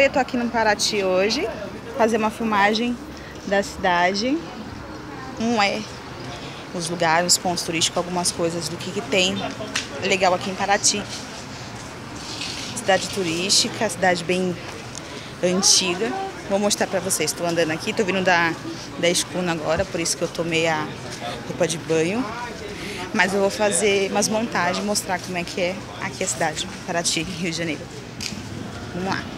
falei, eu tô aqui no Paraty hoje, fazer uma filmagem da cidade. Os lugares, os pontos turísticos, algumas coisas do que tem legal aqui em Paraty. Cidade turística, cidade bem antiga. Vou mostrar pra vocês. Estou andando aqui, tô vindo da escuna agora, por isso que eu tomei a roupa de banho. Mas eu vou fazer umas montagens, mostrar como é que é aqui a cidade, Paraty, Rio de Janeiro. Vamos lá.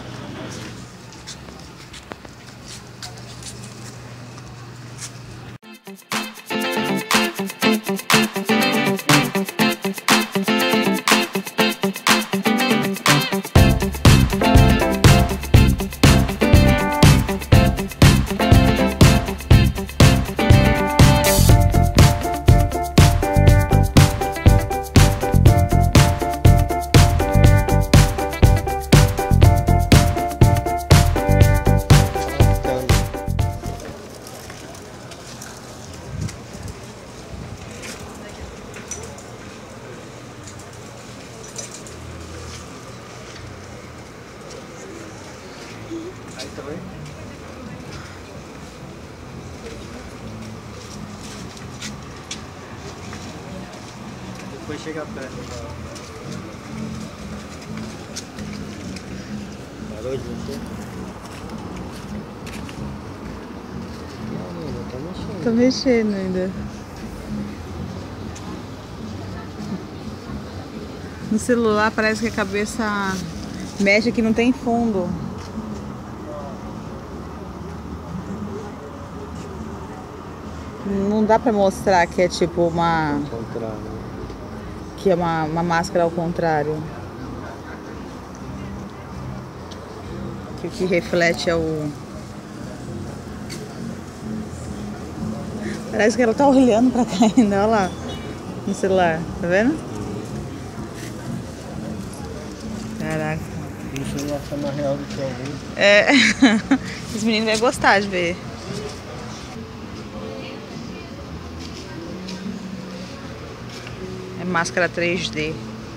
Depois chega perto. Parou de mexer? Não, ainda tá mexendo. Tô mexendo ainda. No celular parece que a cabeça mexe que não tem fundo. Não dá pra mostrar que é tipo uma... Que é uma máscara ao contrário. Que o que reflete é o... Parece que ela tá olhando pra cá ainda, olha lá. No celular, tá vendo? Caraca. Isso aí acha mais real do que alguém. É. Os meninos vão gostar de ver. É máscara 3D.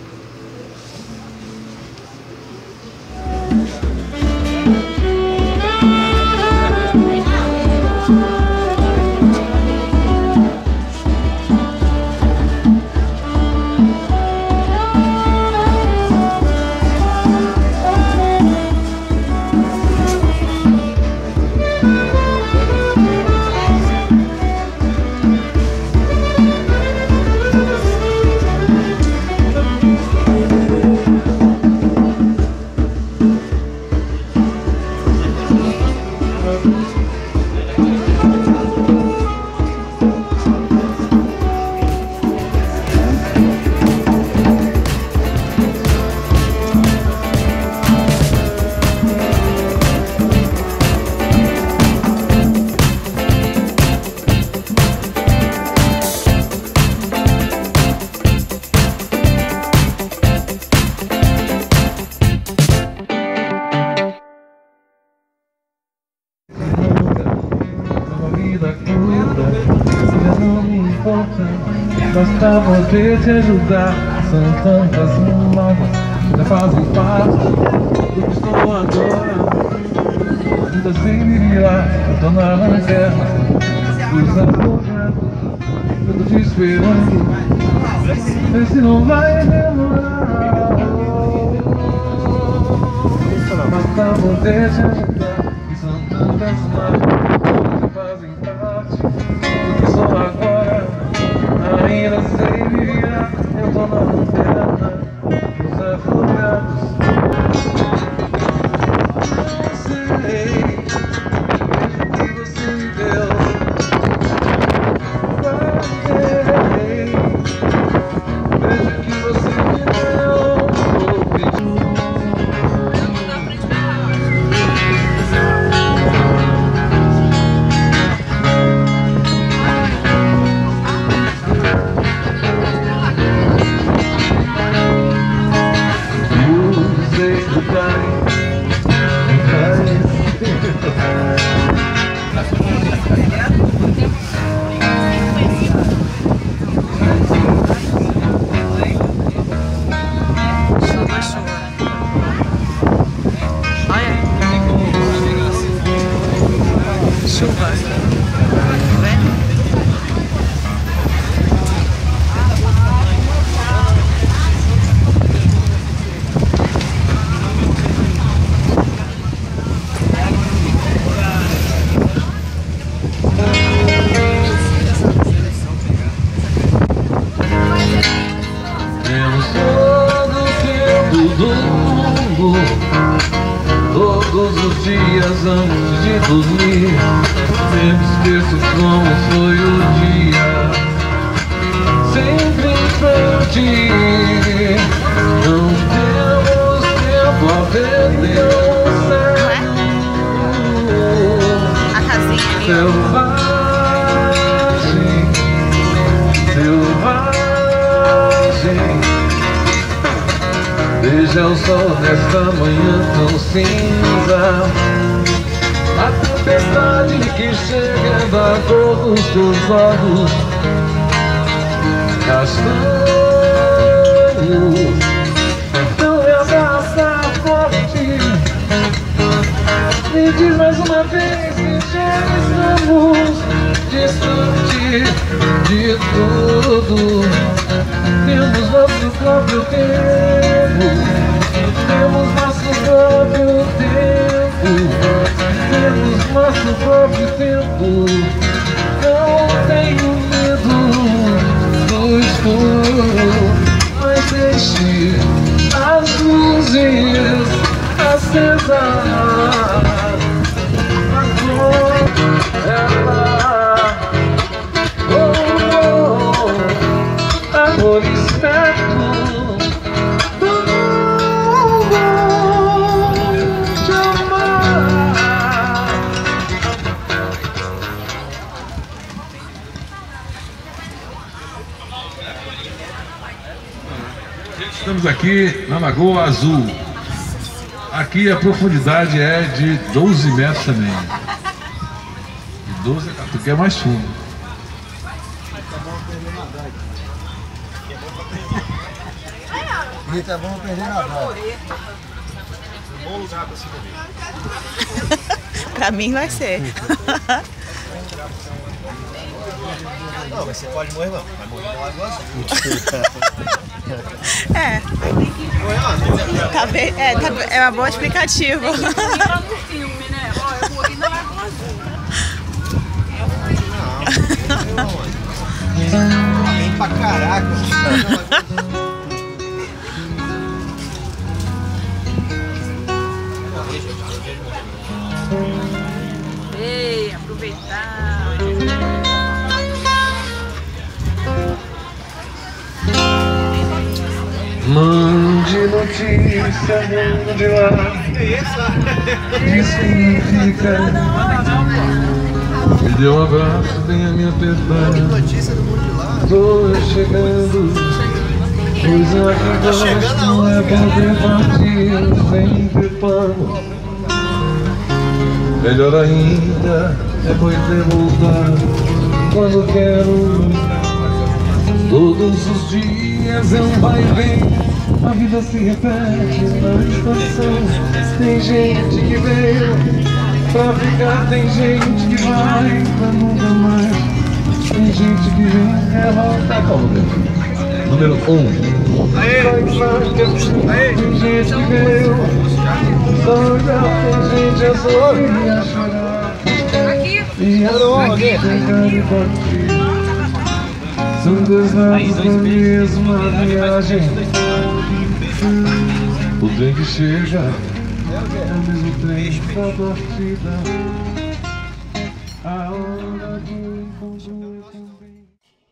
Basta poder te ajudar. São tantas mágoas que já fazem parte do que estou agora. Ainda sem me virar, eu tô na lanterna dos afogados. Eu tô te esperando, vê se não vai demorar. Basta poder te ajudar. E são tantas mágoas que já fazem parte do que sou agora. Ainda sei me virar, eu tô na lanterna dos afogados. Sei, vejo que você me deu. Vejo que você me deu. Chuva. Todos os dias antes de dormir, sempre esqueço como foi o dia. Sempre em frente, não temos tempo a perder. A casinha ali, Selvagem, selvagem. Veja o sol nesta manhã tão cinza, a tempestade que chega da cor dos teus olhos castanhos. Não me abraça forte, me diz mais uma vez que já estamos distante de tudo. Temos nosso próprio tempo, temos nosso próprio tempo, temos nosso próprio tempo. Não tenho medo do escuro, mas deixe as luzes acesas. Amor esperto, não vou te amar. Estamos aqui na Lagoa Azul. Aqui a profundidade é de 12 metros também. De 12 a 14, que é mais fundo. Eita, vamos perder na bola. Bom lugar pra se beber. pra mim vai ser. Não, mas você pode morrer, não. Vai morrer no Lago Azul. É. Tá bem, é uma boa explicativa. No filme, né? Ó, eu morri no Lago Azul. Não, vem pra caraca. Ei, aproveitar. Mande notícia, mande lá. Isso significa. Me dê um abraço, venha me apertar. Notícia do mundo de lá. Tô chegando, pois aqui gosto não é poder partir sem ter pano. Melhor ainda é poder voltar quando quero. Todos os dias é um vai e vem, a vida se repete na estação. Tem gente que veio pra ficar, tem gente que vai pra nunca mais. Tem gente que vem, volta. Qual o número? Número 1. Tem gente que veio só olhar, tem gente a sorrir e a chorar. E a ficar de partir. São dois lados da mesma viagem. O trem que chega é o mesmo trem da partida. A hora do encontro é também.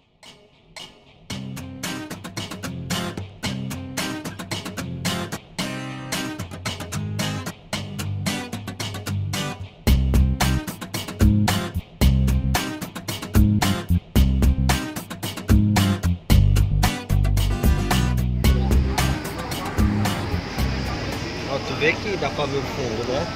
Ó, tu vê que dá pra ver o fundo, né?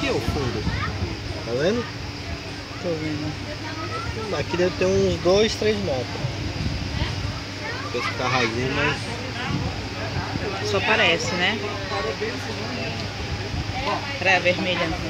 aqui, ó, o fundo. Tá vendo? Tô vendo. Aqui deve ter uns 2, 3 metros. Esse ficar rasinho, mas... Só parece, né? Praia Vermelha. Aqui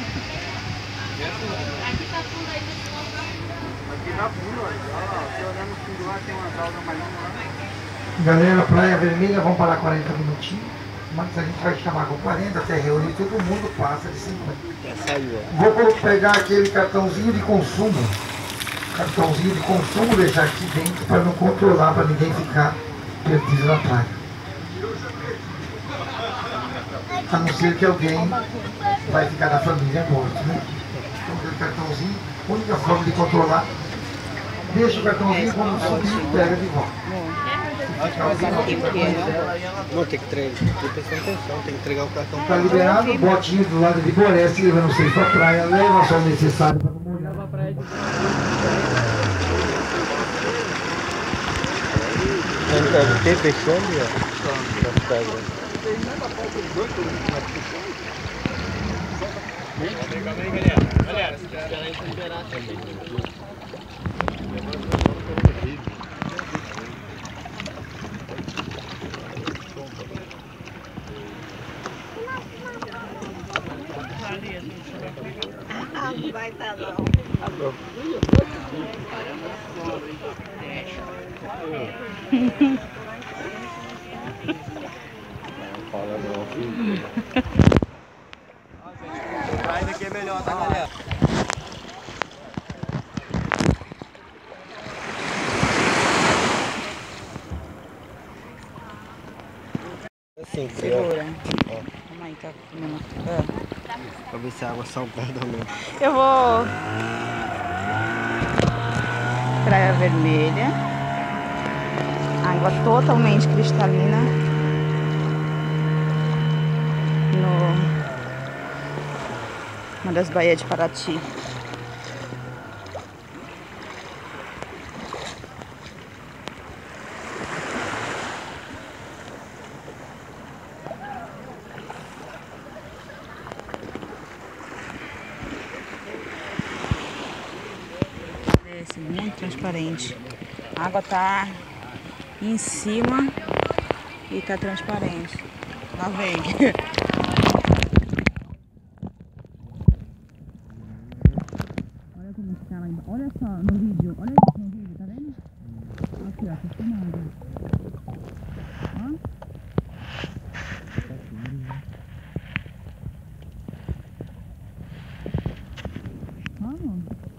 na bunda, ó. Você olhando no fundo lá, tem umas algas mais lá. Galera, Praia Vermelha, vamos parar 40 minutinhos. Mas a gente vai chamar com 40 até reunir, todo mundo passa de 50. Já saiu, ó. Vou pegar aquele cartãozinho de consumo. Cartãozinho de consumo, deixar aqui dentro para não controlar, para ninguém ficar perdido na praia. A não ser que alguém vai ficar na família morto, né? Então, aquele cartãozinho, única forma de controlar. Deixa o cartãozinho quando subir, pega de volta. Não, tem que prestar atenção, tem que entregar o cartão Tá liberado, botinho do lado de Boreste, levando vocês pra praia, leva só o necessário para não molhar. Deve ter fechando, ó. Galera, se esperar aí, se liberar também. Não vai estar não. Fala não, filho. Praia daqui é melhor, tá, galera? Assim, Segura. Calma aí, tá comendo. Pra ver se a água salgada ou não. Eu vou. Praia Vermelha. Água totalmente cristalina. Uma das baías de Paraty. Muito transparente. A água tá em cima e tá transparente. Lá vem. Olha como está lá embaixo. Olha só no vídeo. Olha isso no vídeo, tá vendo? Aqui, ó, tá filmando. Ó. Vamos.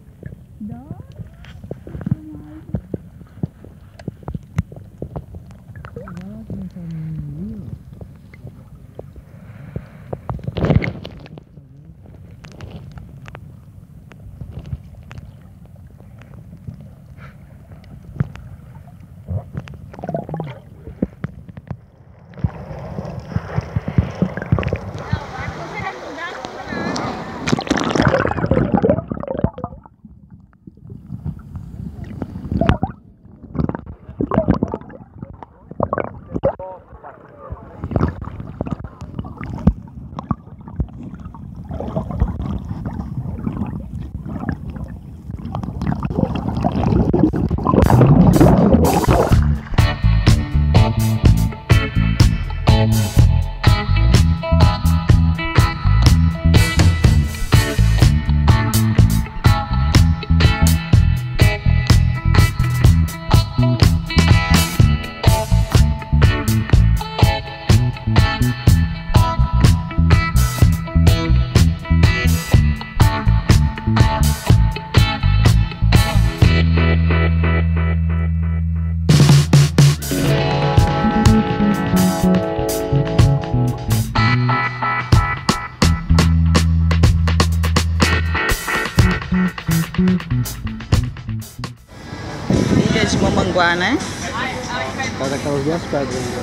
Ilha de Mamanguá, né? Tá daquelas duas pedras ali, ó.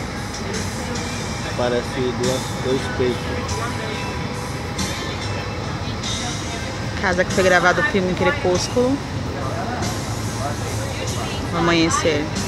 Parece dois peixes. Casa que foi gravado o filme Crepúsculo. O amanhecer.